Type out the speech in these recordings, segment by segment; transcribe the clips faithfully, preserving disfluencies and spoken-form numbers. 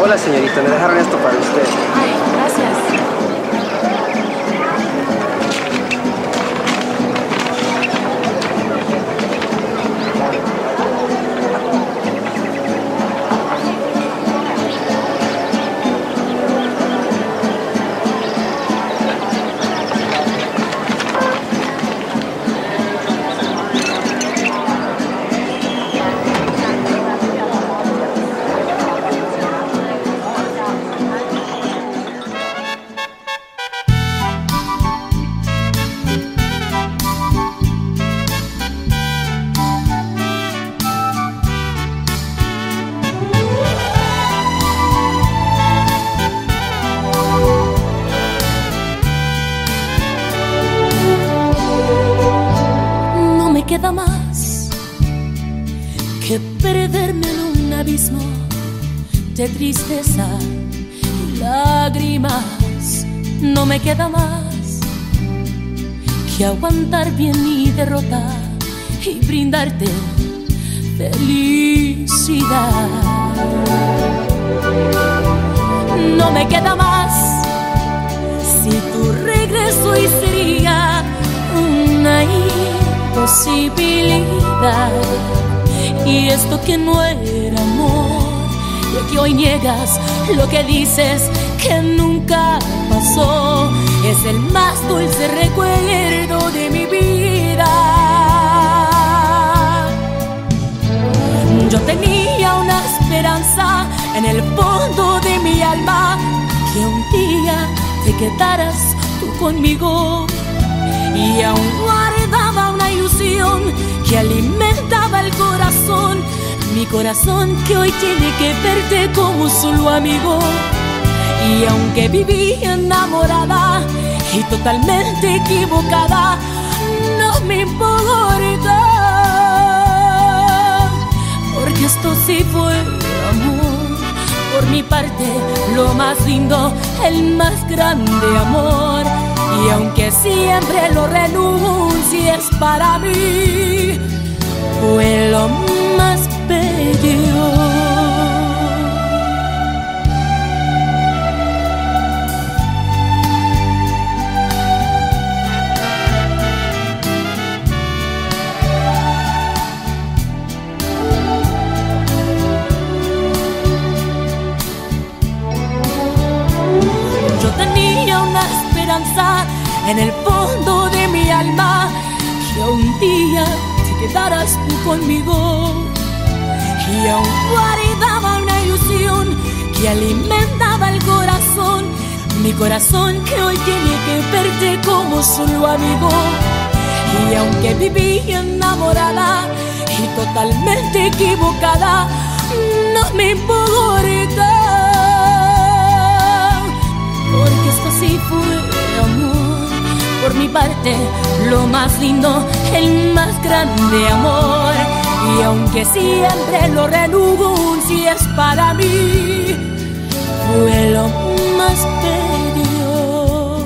Hola, señorita, me dejaron esto para usted. Ay, gracias. Queda más que perderme en un abismo de tristeza y lágrimas. No me queda más que aguantar bien mi derrota y brindarte felicidad. No me queda más si tu regreso hoy sería una posibilidad. Y esto que no era amor, y que hoy niegas lo que dices que nunca pasó, es el más dulce recuerdo de mi vida. Yo tenía una esperanza en el fondo de mi alma, que un día te quedaras tú conmigo, y aún guardaba una ilusión que alimentaba el corazón, mi corazón que hoy tiene que verte como solo amigo. Y aunque viví enamorada y totalmente equivocada, no me importa, porque esto sí fue amor. Por mi parte, lo más lindo, el más grande amor. Y aunque siempre lo renuncies para mí, fue lo más bello. Yo tenía una esperanza en el fondo de mi alma, que un día te quedaras tú conmigo, y aún guardaba una ilusión que alimentaba el corazón, mi corazón que hoy tiene que verte como solo amigo. Y aunque viví enamorada y totalmente equivocada, no me importa, porque esto sí fue amor. Por mi parte, lo más lindo, el más grande amor. Y aunque siempre lo renuncies para mí, fue lo más bello,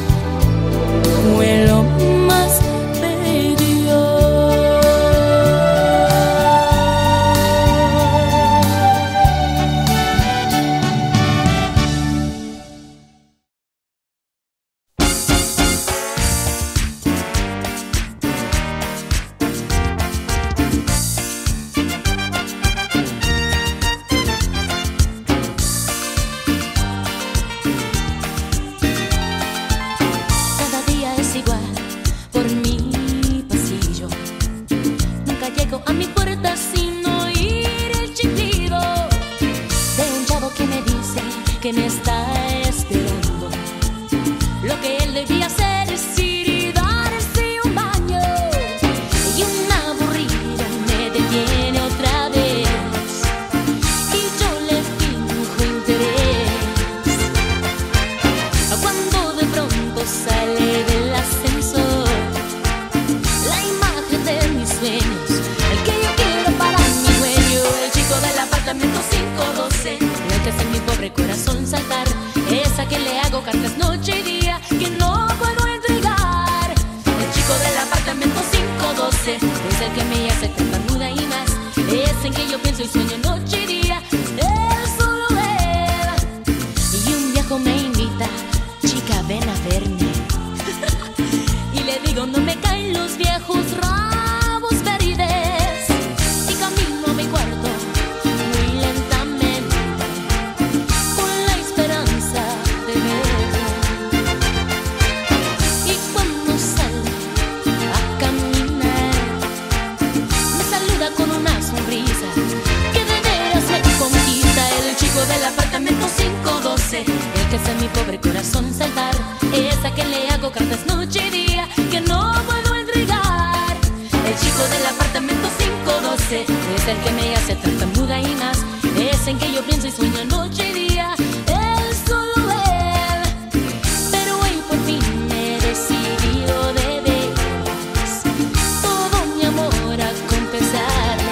fue lo más bello. Que me está esperando. Lo que él debía hacer es ir y darse un baño, y un aburrido me detiene otra vez, y yo le finjo interés, cuando de pronto sale del ascensor el que me hace tartamuda y más. Es en que yo pienso y sueño noche y día. Él, solo él. Pero hoy por fin me he decidido de veras todo mi amor a confesarle.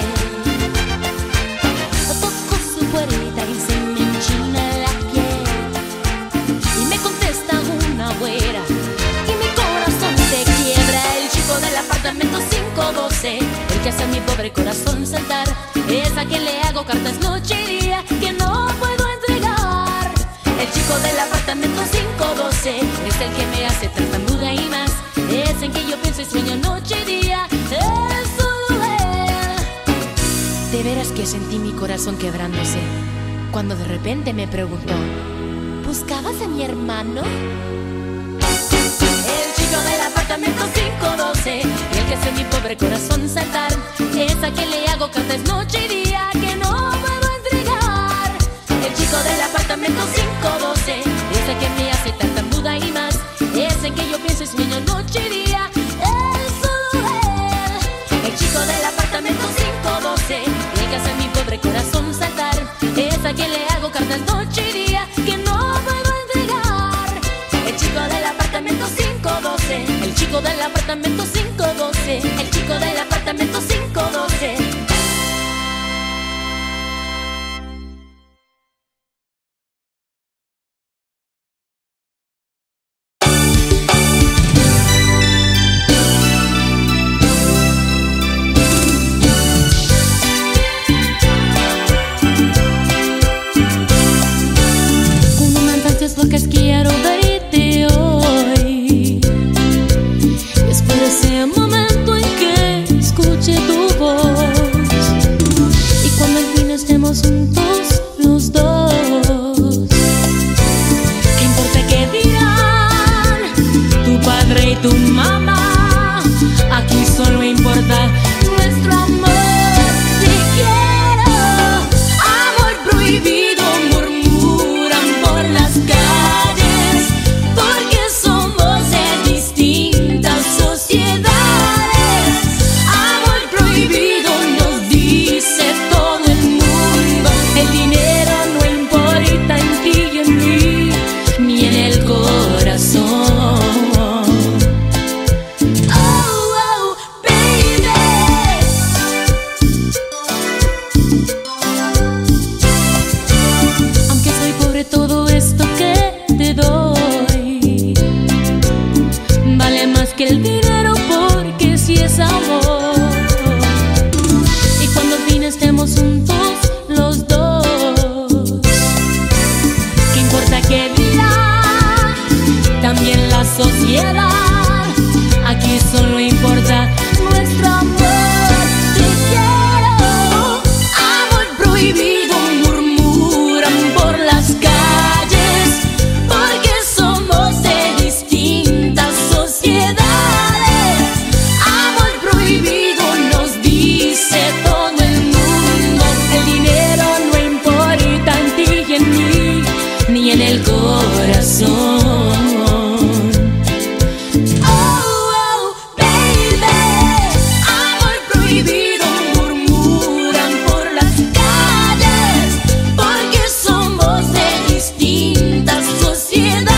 Toco su puerta y se me enchina la piel y me contesta una güera y mi corazón se quiebra. El chico del apartamento cinco doce, el que hace a mi pobre corazón saltar, es a quien le hago cartas noche y día que no puedo entregar. El chico del apartamento cinco doce es el que me hace tartamuda y más. Es en que yo pienso y sueño noche y día. Es solo él. De veras que sentí mi corazón quebrándose cuando de repente me preguntó: ¿buscabas a mi hermano? El chico del apartamento cinco doce, el que hace mi pobre corazón saltar, es a quien le hago cartas noche y día que no puedo entregar. El chico del apartamento cinco doce es el que me hace tartamuda y más. Es en que yo pienso y sueño noche y día. Es solo él. El chico del apartamento cinco doce, el que hace mi pobre corazón saltar, es a quien le hago cartas noche y día que no puedo entregar. El chico del apartamento cinco doce, el chico del apartamento cinco doce, el chico del apartamento cinco doce. Con una tantas bocas quiero verte hoy. Espero ese momento en que escuche tu voz y cuando al fin estemos juntos los dos. ¿Qué importa qué dirán tu padre y tu mamá? Aquí solo importa nuestro amor. Te quiero, amor prohibido, murmuran por las calles, porque somos de distintas sociedades. Amor prohibido nos dice todo el mundo. El dinero no importa en ti y en mí, ni en el corazón. Oh, oh, baby. Aunque soy pobre, todo esto que te doy vale más que el dinero, porque si es amor. Y cuando al fin estemos juntos los dos, ¿qué importa qué dirá también la sociedad? Aquí solo importa nuestro amor. Te quiero, amor prohibido, murmuran por las calles, porque somos de distintas sociedades. Amor prohibido nos dice todo el mundo. El dinero no importa en ti y en mí, ni en el corazón. Oh, oh, baby. Amor prohibido, murmuran por las calles, porque somos de distintas sociedades.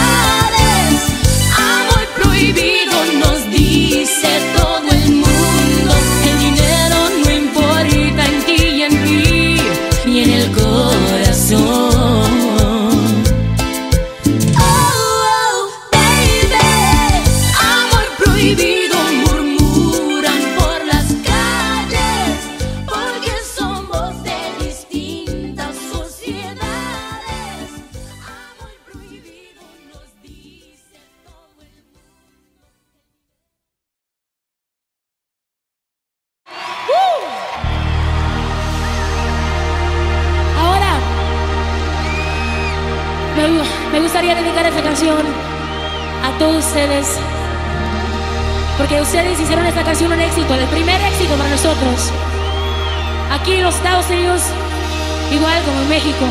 Amor prohibido nos dice todo el mundo. El dinero no importa en ti y en mí, ni en el corazón. Oh, oh, baby. Amor prohibido, murmuran por las calles, porque somos de distintas sociedades. Amor prohibido nos dice todo el mundo. Ahora me, me gustaría dedicar esta canción a todos ustedes, porque ustedes hicieron esta canción un éxito, el primer éxito para nosotros. Aquí en los Estados Unidos, igual como en México.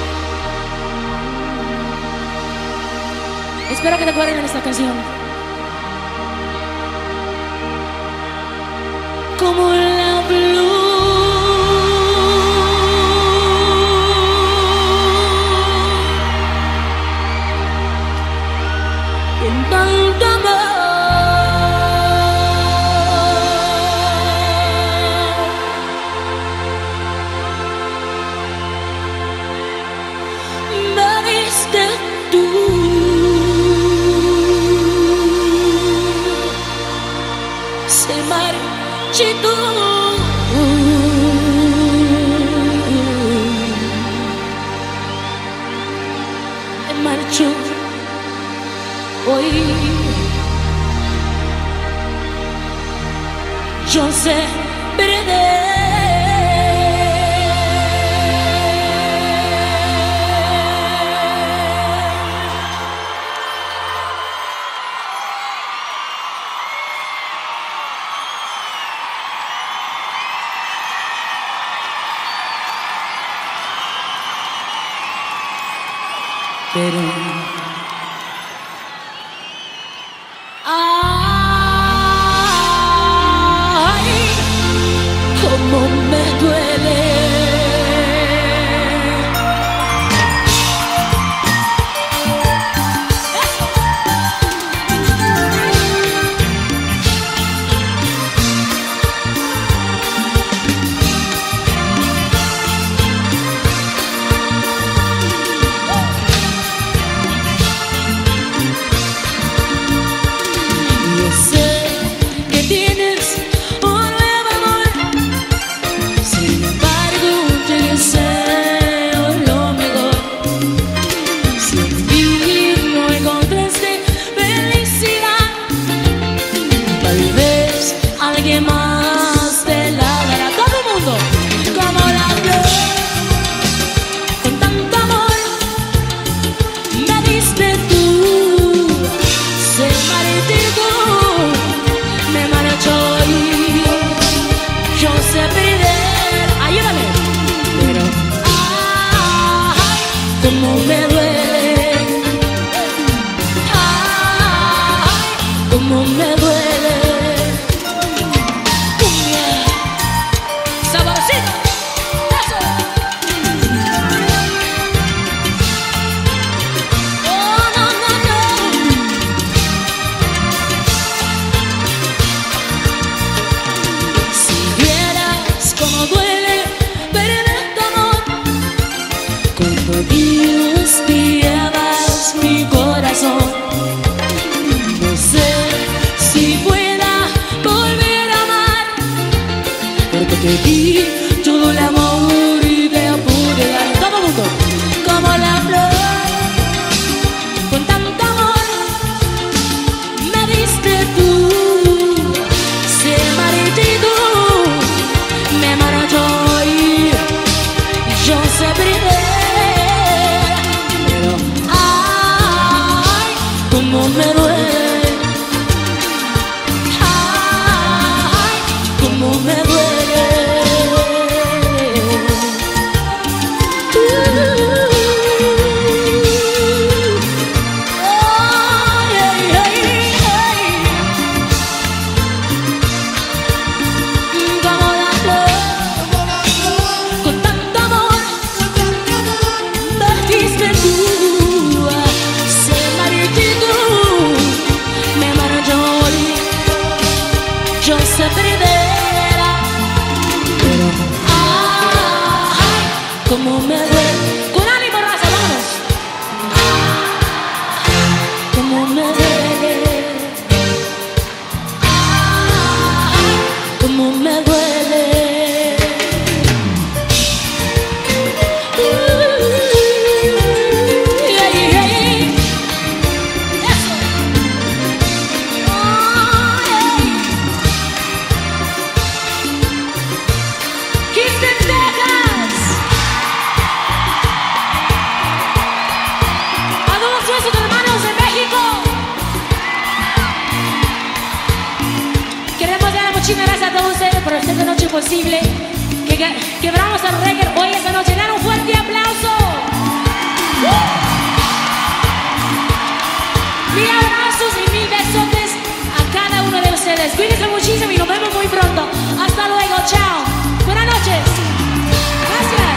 Espero que te acuerden de esta canción. Como la blues se marchitó. Me marchó hoy. Yo sé perder. Pero ay, cómo me duele. Más de la vera, todo el mundo, como la flor, con tanto amor me diste tú, se marchitó, me marchó y yo sé perder, ayúdame, pero ay, cómo me duele, ay, cómo me duele. Mi corazón, no sé si pueda volver a amar, porque te di todo el amor y te pude dar. Todo el mundo, como la flor, con tanto amor me diste tú, se marchitó, me marchó y yo sé perder. Cómo me duele, ay, cómo me duele. Uh, ay, ay, ay, ay. Como la flor, con tanto amor, me diste tú. Yo sé perder, pero ay, cómo me duele. Con ánimo, raza, vamos. Ay, cómo me duele. Ay, cómo me duele. Uh, yeah, yeah, yeah. Eso. Muchísimas gracias a todos ustedes por esta noche posible que quebramos el reggae hoy esta noche. Dan un fuerte aplauso. Mil abrazos y mil besotes a cada uno de ustedes. Cuídense muchísimo y nos vemos muy pronto. Hasta luego, chao. Buenas noches. Gracias.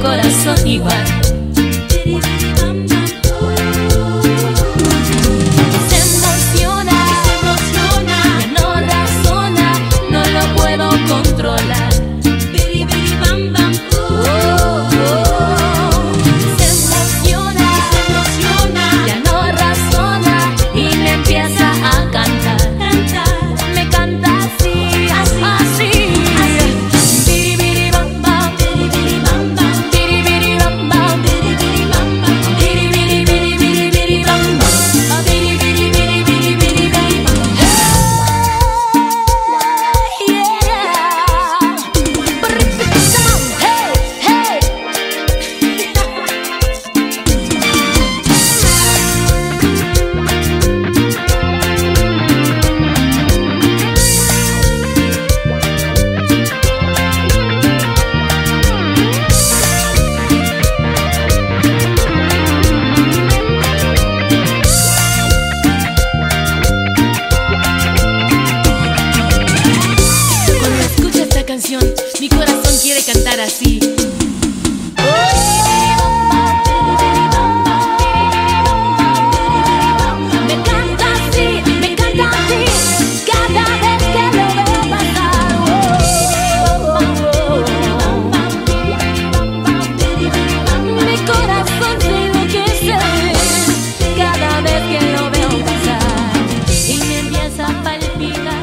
corazón igual. Se emociona, se emociona, ya no razona, no lo puedo controlar. Oh, oh. Se emociona, se emociona, ya no razona y me empieza a cantar. Me canta así, así, así. Mi corazón quiere cantar así. Me canta así, me canta así, cada vez que lo veo pasar. Mi corazón se enloquece cada vez que lo veo pasar y me empieza a palpitar.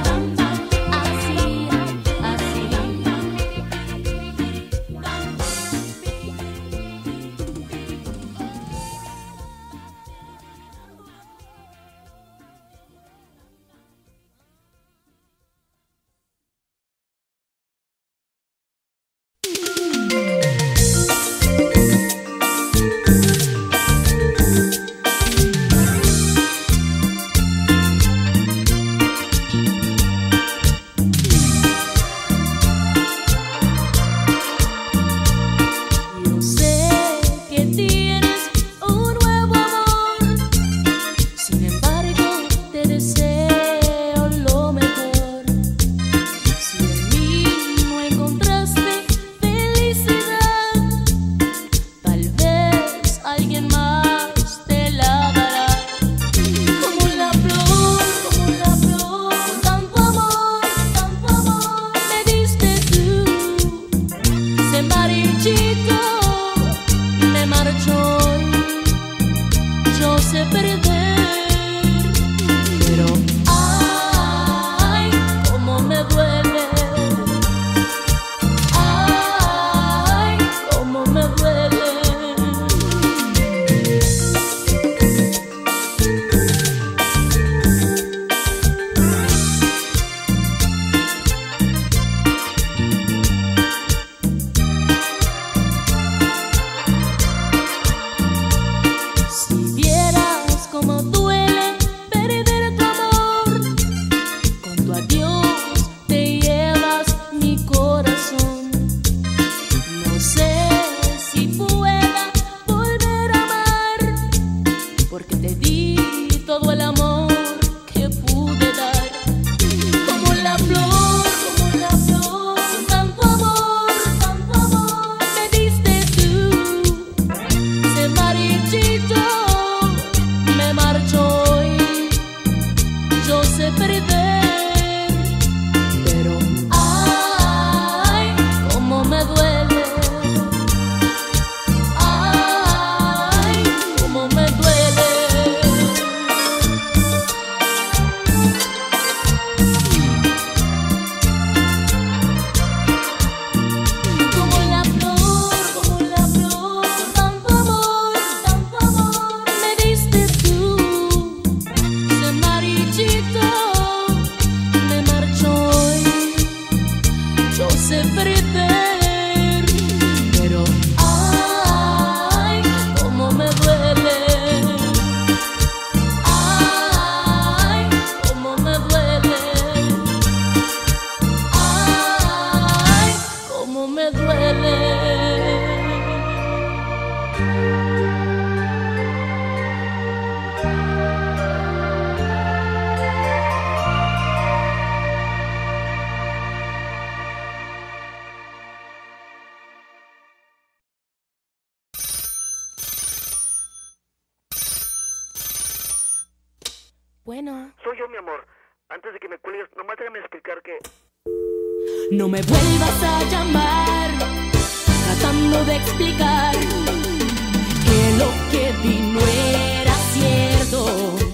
Bueno. Soy yo, mi amor. Antes de que me cuelgues, nomás déjame explicar que... No me vuelvas a llamar, tratando de explicar que lo que vi no era cierto.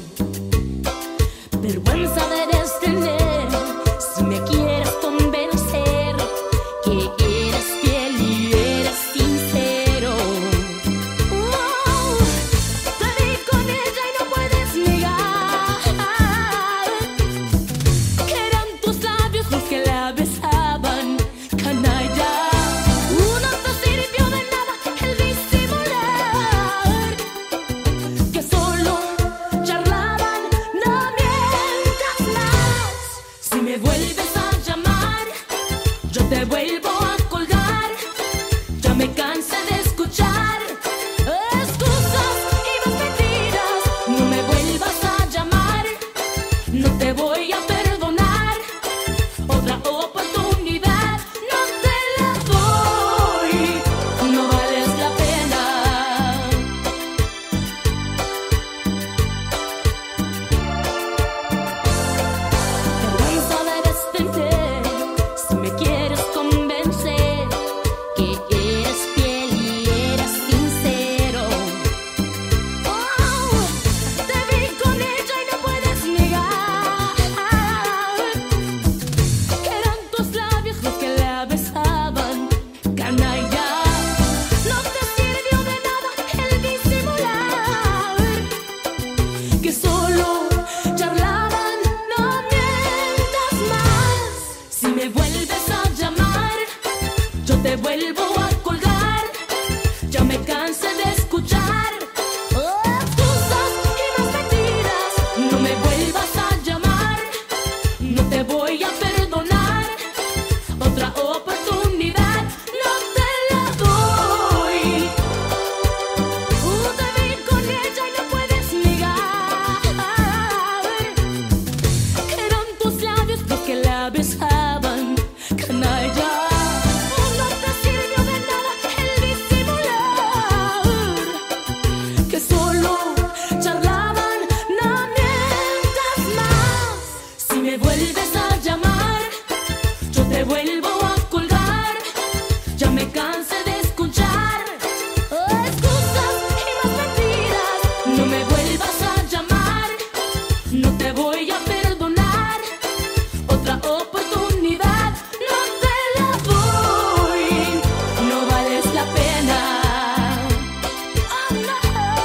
Vergüenza debes tener si me quieres convencer que eres fiel y eres sincero. Oh, te vi con ella y no puedes negar que eran tus labios los que la besaban, canalla. No te sirvió de nada el disimular, que solo charlaban, no mientas más. Si me vuelves a llamar, yo te vuelvo a colgar. Ya me cansé de escuchar excusas y más mentiras. No me vuelvas a llamar, no te voy a perdonar. Otra oportunidad no te la doy, no vales la pena. Vergüenza debes tener si me quieres convencer que eres fiel y eres sincero. Oh, te vi con ella y no puedes negar que eran tus labios los que la besaban, canalla. No te sirvió de nada el disimular, que solo charlaban, no mientas más. Si me vuelves a llamar, yo te vuelvo a colgar. Ya me cansé de escuchar excusas y más mentiras. No me vuelvas a llamar, no te voy a perdonar. Otra oportunidad no te la doy. Uh, te vi con ella y no puedes negar que eran tus labios los que la besaban, canalla. No te sirvió de nada el disimular, que solo charlaban, no mientas más. Si me vuelves a llamar, yo te vuelvo a colgar. Ya me cansé de escuchar excusas y más mentiras. No me vuelvas a llamar, no te voy a perdonar. Otra oportunidad no te la doy, no vales la pena. Oh, no.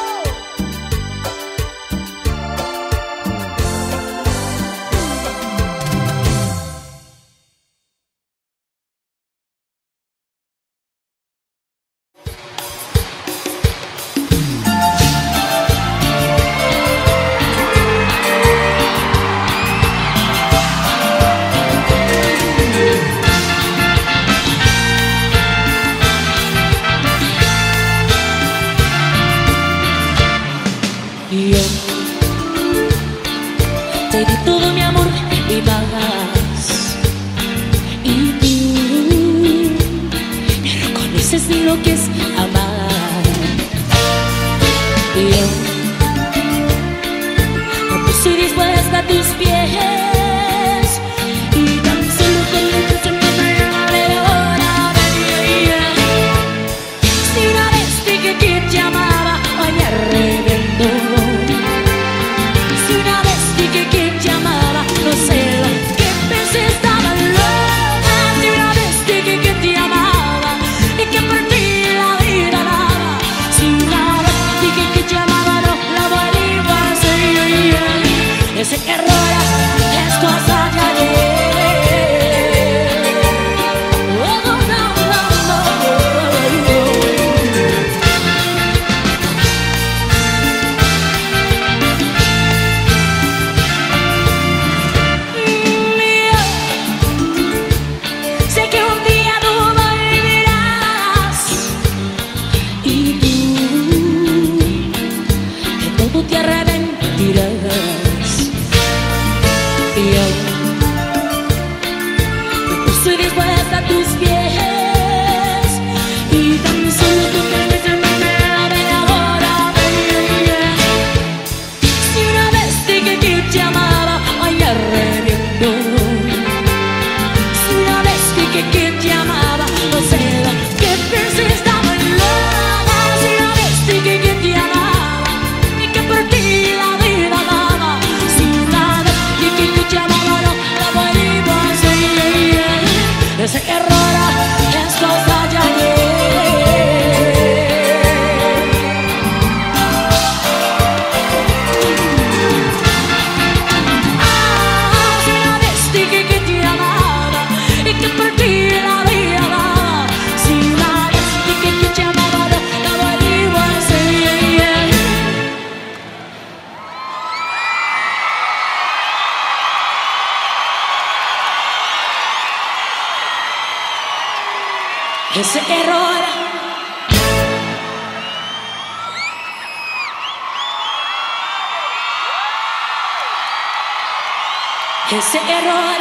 Y yo te di todo mi amor y más, y tú no reconoces ni lo que es amar. Y yo me puse dispuesta a tus pies y tan solo con la intención de pegarle ahora. Si una vez dije que te amaba, hoy me arrepiento. Si una vez dije que te amaba, no sé lo que pensé, estaba loca. Si una vez dije que te amaba y que por ti la vida daba. Si una vez dije que te amaba, no la vuelvo a hacer. Ese error es ese error. Ese error.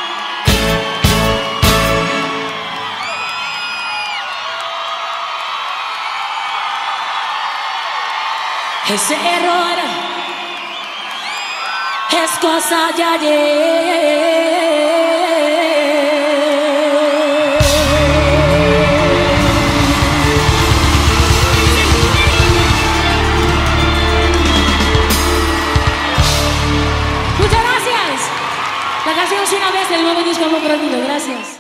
Ese error es cosa de ayer. Muchas gracias. La canción es una vez del nuevo disco Amor Prohibido. Gracias.